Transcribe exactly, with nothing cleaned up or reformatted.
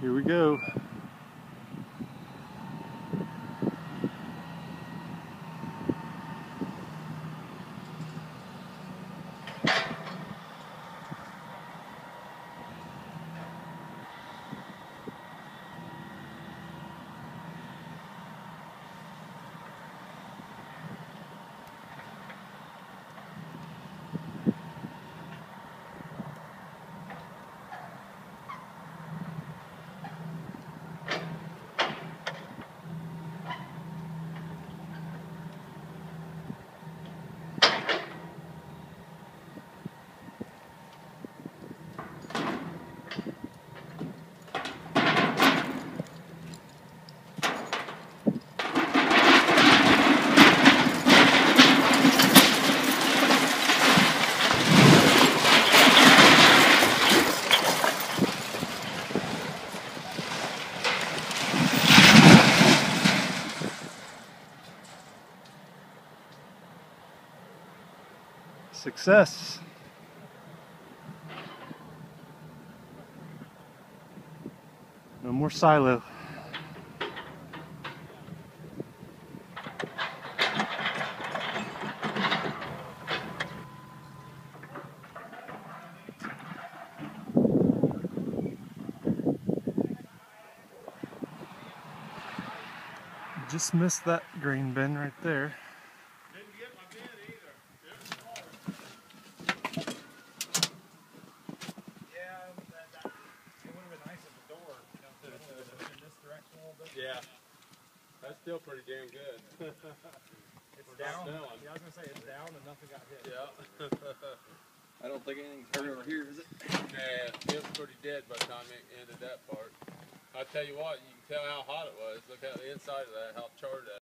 Here we go. Success. No more silo. Just missed that green bin right there. Didn't get my bin either. Yeah, that, that, it would have been nice if the door, you know, if it would have been in this direction a little bit. Yeah, that's still pretty damn good. It's down. Yeah, I was gonna say it's down and nothing got hit. Yeah. I don't think anything's hurt over here, is it? Yeah, it was pretty dead by the time it ended that part. I tell you what, you can tell how hot it was. Look at the inside of that, how charred that.